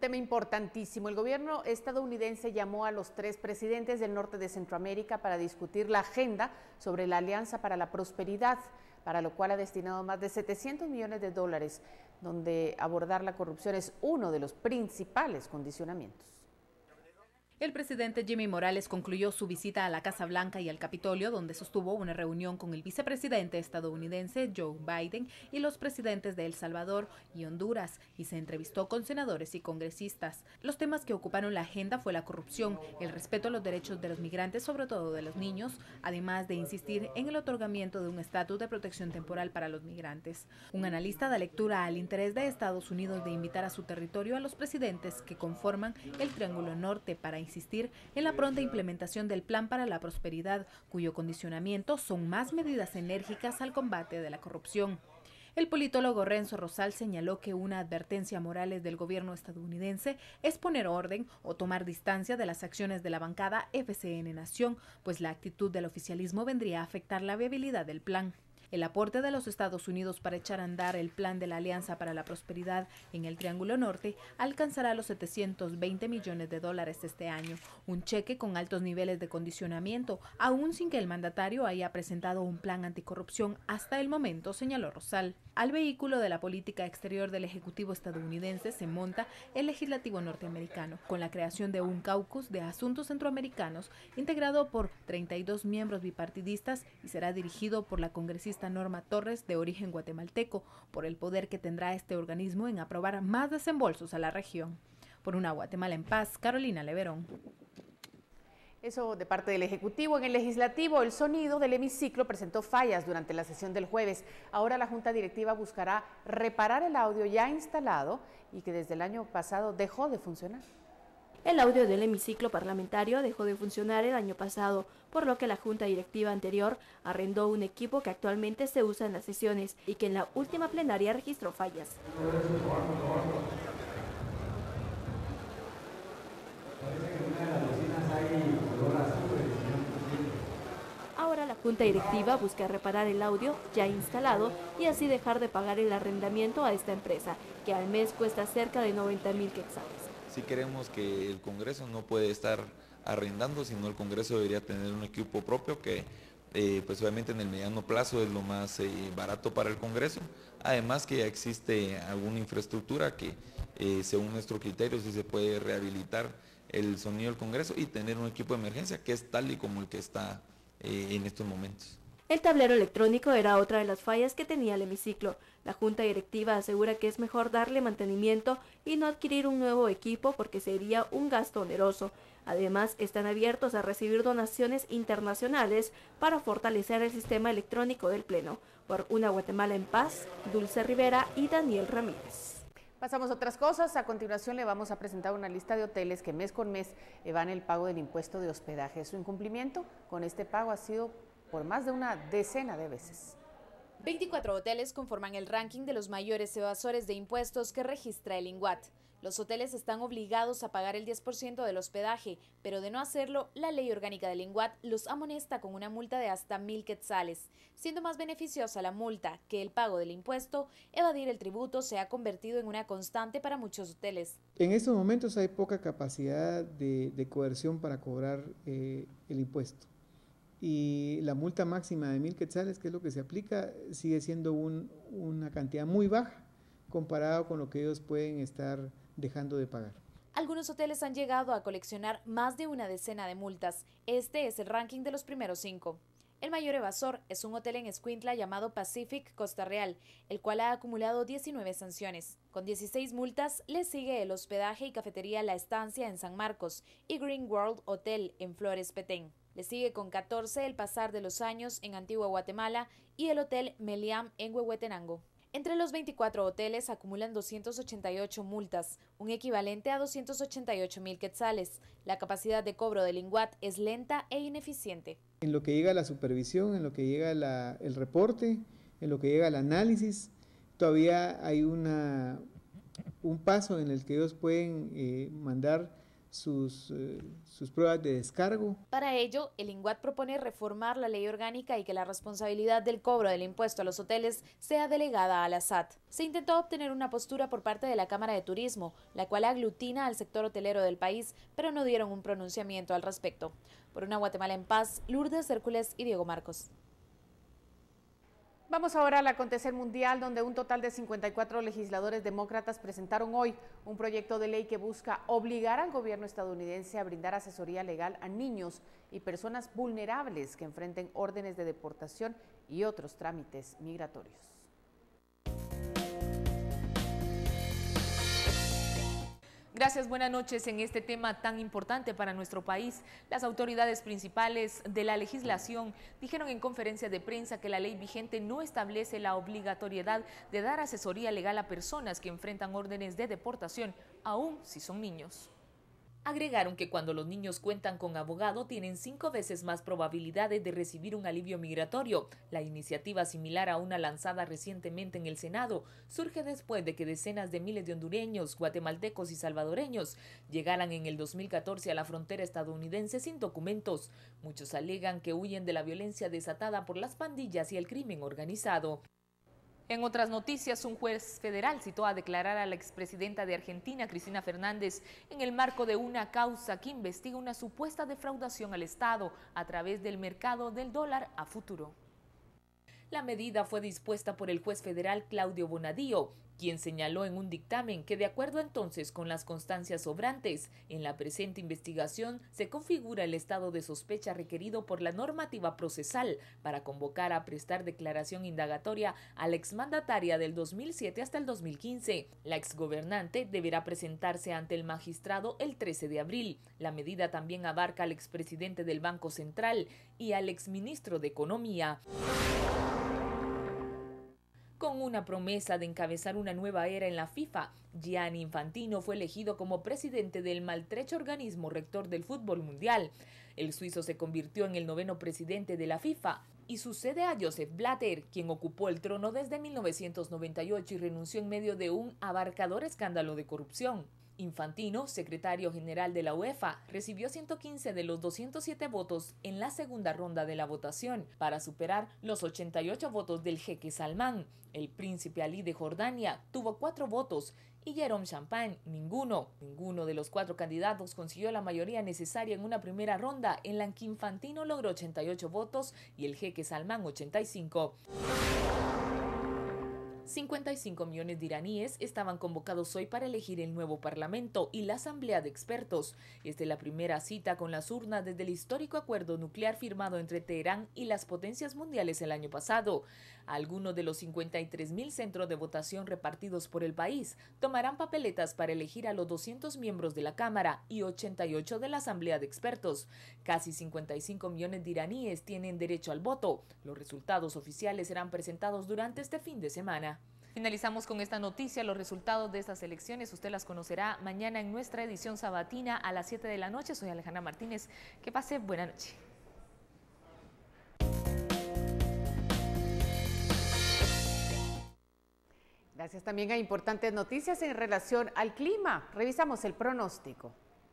tema importantísimo. El gobierno estadounidense llamó a los 3 presidentes del norte de Centroamérica para discutir la agenda sobre la Alianza para la Prosperidad, para lo cual ha destinado más de $700 millones, donde abordar la corrupción es uno de los principales condicionamientos. El presidente Jimmy Morales concluyó su visita a la Casa Blanca y al Capitolio, donde sostuvo una reunión con el vicepresidente estadounidense Joe Biden y los presidentes de El Salvador y Honduras, y se entrevistó con senadores y congresistas. Los temas que ocuparon la agenda fue la corrupción, el respeto a los derechos de los migrantes, sobre todo de los niños, además de insistir en el otorgamiento de un estatus de protección temporal para los migrantes. Un analista da lectura al interés de Estados Unidos de invitar a su territorio a los presidentes que conforman el Triángulo Norte para insistir en la pronta implementación del Plan para la Prosperidad, cuyo condicionamiento son más medidas enérgicas al combate de la corrupción. El politólogo Renzo Rosal señaló que una advertencia a Morales del gobierno estadounidense es poner orden o tomar distancia de las acciones de la bancada FCN Nación, pues la actitud del oficialismo vendría a afectar la viabilidad del plan. El aporte de los Estados Unidos para echar a andar el plan de la Alianza para la Prosperidad en el Triángulo Norte alcanzará los $720 millones este año, un cheque con altos niveles de condicionamiento, aún sin que el mandatario haya presentado un plan anticorrupción hasta el momento, señaló Rosal. Al vehículo de la política exterior del Ejecutivo estadounidense se monta el legislativo norteamericano, con la creación de un caucus de asuntos centroamericanos integrado por 32 miembros bipartidistas y será dirigido por la congresista Norma Torres, de origen guatemalteco, por el poder que tendrá este organismo en aprobar más desembolsos a la región. Por una Guatemala en paz, Carolina Leverón. Eso de parte del Ejecutivo. En el Legislativo, el sonido del hemiciclo presentó fallas durante la sesión del jueves. Ahora la Junta Directiva buscará reparar el audio ya instalado y que desde el año pasado dejó de funcionar. El audio del hemiciclo parlamentario dejó de funcionar el año pasado, por lo que la Junta Directiva anterior arrendó un equipo que actualmente se usa en las sesiones y que en la última plenaria registró fallas. Ahora la Junta Directiva busca reparar el audio ya instalado y así dejar de pagar el arrendamiento a esta empresa, que al mes cuesta cerca de 90,000 quetzales. Sí creemos que el Congreso no puede estar arrendando, sino el Congreso debería tener un equipo propio que pues obviamente en el mediano plazo es lo más barato para el Congreso. Además que ya existe alguna infraestructura que según nuestro criterio sí se puede rehabilitar el sonido del Congreso y tener un equipo de emergencia que es tal y como el que está en estos momentos. El tablero electrónico era otra de las fallas que tenía el hemiciclo. La Junta Directiva asegura que es mejor darle mantenimiento y no adquirir un nuevo equipo porque sería un gasto oneroso. Además, están abiertos a recibir donaciones internacionales para fortalecer el sistema electrónico del Pleno. Por una Guatemala en paz, Dulce Rivera y Daniel Ramírez. Pasamos a otras cosas. A continuación le vamos a presentar una lista de hoteles que mes con mes evaden el pago del impuesto de hospedaje. Su incumplimiento con este pago ha sido por más de una decena de veces. 24 hoteles conforman el ranking de los mayores evasores de impuestos que registra el INGUAT. Los hoteles están obligados a pagar el 10% del hospedaje, pero de no hacerlo, la ley orgánica del INGUAT los amonesta con una multa de hasta 1,000 quetzales. Siendo más beneficiosa la multa que el pago del impuesto, evadir el tributo se ha convertido en una constante para muchos hoteles. En estos momentos hay poca capacidad de coerción para cobrar el impuesto. Y la multa máxima de 1,000 quetzales, que es lo que se aplica, sigue siendo una cantidad muy baja comparado con lo que ellos pueden estar dejando de pagar. Algunos hoteles han llegado a coleccionar más de una decena de multas. Este es el ranking de los primeros 5. El mayor evasor es un hotel en Escuintla llamado Pacific Costa Real, el cual ha acumulado 19 sanciones. Con 16 multas le sigue el hospedaje y cafetería La Estancia en San Marcos y Green World Hotel en Flores Petén. Le sigue con 14 el Pasar de los Años en Antigua Guatemala y el Hotel Meliam en Huehuetenango. Entre los 24 hoteles acumulan 288 multas, un equivalente a 288,000 quetzales. La capacidad de cobro del INGUAT es lenta e ineficiente. En lo que llega a la supervisión, en lo que llega el reporte, en lo que llega al análisis, todavía hay un paso en el que ellos pueden mandar sus pruebas de descargo. Para ello, el INGUAT propone reformar la ley orgánica y que la responsabilidad del cobro del impuesto a los hoteles sea delegada a la SAT. Se intentó obtener una postura por parte de la Cámara de Turismo, la cual aglutina al sector hotelero del país, pero no dieron un pronunciamiento al respecto. Por una Guatemala en paz, Lourdes Hércules y Diego Marcos. Vamos ahora al acontecer mundial, donde un total de 54 legisladores demócratas presentaron hoy un proyecto de ley que busca obligar al gobierno estadounidense a brindar asesoría legal a niños y personas vulnerables que enfrenten órdenes de deportación y otros trámites migratorios. Gracias, buenas noches. En este tema tan importante para nuestro país, las autoridades principales de la legislación dijeron en conferencia de prensa que la ley vigente no establece la obligatoriedad de dar asesoría legal a personas que enfrentan órdenes de deportación, aun si son niños. Agregaron que cuando los niños cuentan con abogado tienen 5 veces más probabilidades de recibir un alivio migratorio. La iniciativa, similar a una lanzada recientemente en el Senado, surge después de que decenas de miles de hondureños, guatemaltecos y salvadoreños llegaran en el 2014 a la frontera estadounidense sin documentos. Muchos alegan que huyen de la violencia desatada por las pandillas y el crimen organizado. En otras noticias, un juez federal citó a declarar a la expresidenta de Argentina, Cristina Fernández, en el marco de una causa que investiga una supuesta defraudación al Estado a través del mercado del dólar a futuro. La medida fue dispuesta por el juez federal Claudio Bonadío, quien señaló en un dictamen que, de acuerdo entonces con las constancias sobrantes, en la presente investigación se configura el estado de sospecha requerido por la normativa procesal para convocar a prestar declaración indagatoria a la exmandataria del 2007 hasta el 2015. La exgobernante deberá presentarse ante el magistrado el 13 de abril. La medida también abarca al expresidente del Banco Central y al exministro de Economía. Con una promesa de encabezar una nueva era en la FIFA, Gianni Infantino fue elegido como presidente del maltrecho organismo rector del fútbol mundial. El suizo se convirtió en el 9º presidente de la FIFA y sucede a Joseph Blatter, quien ocupó el trono desde 1998 y renunció en medio de un abarcador escándalo de corrupción. Infantino, secretario general de la UEFA, recibió 115 de los 207 votos en la segunda ronda de la votación, para superar los 88 votos del jeque Salmán. El príncipe Ali de Jordania tuvo 4 votos y Jérôme Champagne ninguno. Ninguno de los 4 candidatos consiguió la mayoría necesaria en una primera ronda en la que Infantino logró 88 votos y el jeque Salmán 85. 55 millones de iraníes estaban convocados hoy para elegir el nuevo parlamento y la asamblea de expertos. Esta es la primera cita con las urnas desde el histórico acuerdo nuclear firmado entre Teherán y las potencias mundiales el año pasado. Algunos de los 53.000 centros de votación repartidos por el país tomarán papeletas para elegir a los 200 miembros de la Cámara y 88 de la asamblea de expertos. Casi 55 millones de iraníes tienen derecho al voto. Los resultados oficiales serán presentados durante este fin de semana. Finalizamos con esta noticia. Los resultados de estas elecciones usted las conocerá mañana en nuestra edición sabatina a las 7 de la noche. Soy Alejandra Martínez. Que pase buena noche. Gracias. También hay importantes noticias en relación al clima. Revisamos el pronóstico.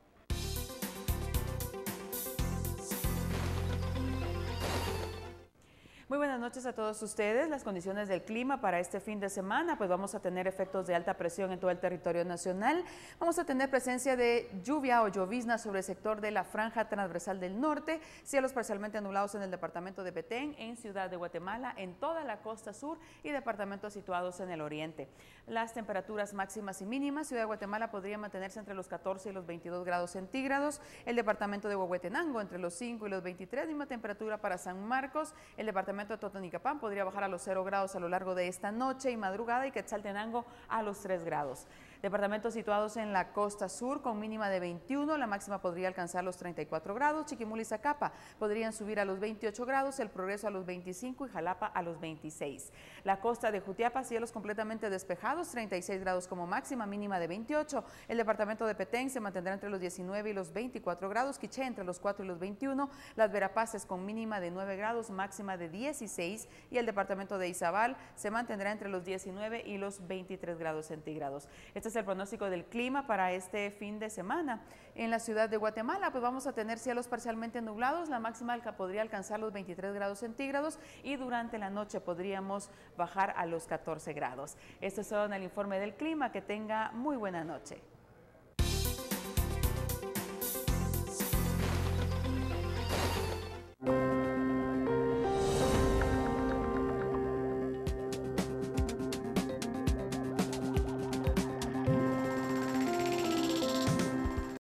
Muy buenas noches a todos ustedes. Las condiciones del clima para este fin de semana, pues vamos a tener efectos de alta presión en todo el territorio nacional. Vamos a tener presencia de lluvia o llovizna sobre el sector de la franja transversal del norte, cielos parcialmente nublados en el departamento de Petén, en Ciudad de Guatemala, en toda la costa sur y departamentos situados en el oriente. Las temperaturas máximas y mínimas, Ciudad de Guatemala podría mantenerse entre los 14 y los 22 grados centígrados, el departamento de Huehuetenango entre los 5 y los 23, misma temperatura para San Marcos, el departamento de Totonicapán podría bajar a los 0 grados a lo largo de esta noche y madrugada, y Quetzaltenango a los 3 grados. Departamentos situados en la costa sur con mínima de 21, la máxima podría alcanzar los 34 grados, Chiquimula y Zacapa podrían subir a los 28 grados, El Progreso a los 25 y Jalapa a los 26. La costa de Jutiapa, cielos completamente despejados, 36 grados como máxima, mínima de 28. El departamento de Petén se mantendrá entre los 19 y los 24 grados, Quiché entre los 4 y los 21, Las Verapaces con mínima de 9 grados, máxima de 16, y el departamento de Izabal se mantendrá entre los 19 y los 23 grados centígrados. Esta es el pronóstico del clima para este fin de semana. En la ciudad de Guatemala, pues vamos a tener cielos parcialmente nublados, la máxima podría alcanzar los 23 grados centígrados y durante la noche podríamos bajar a los 14 grados. Esto es todo en el informe del clima, que tenga muy buena noche.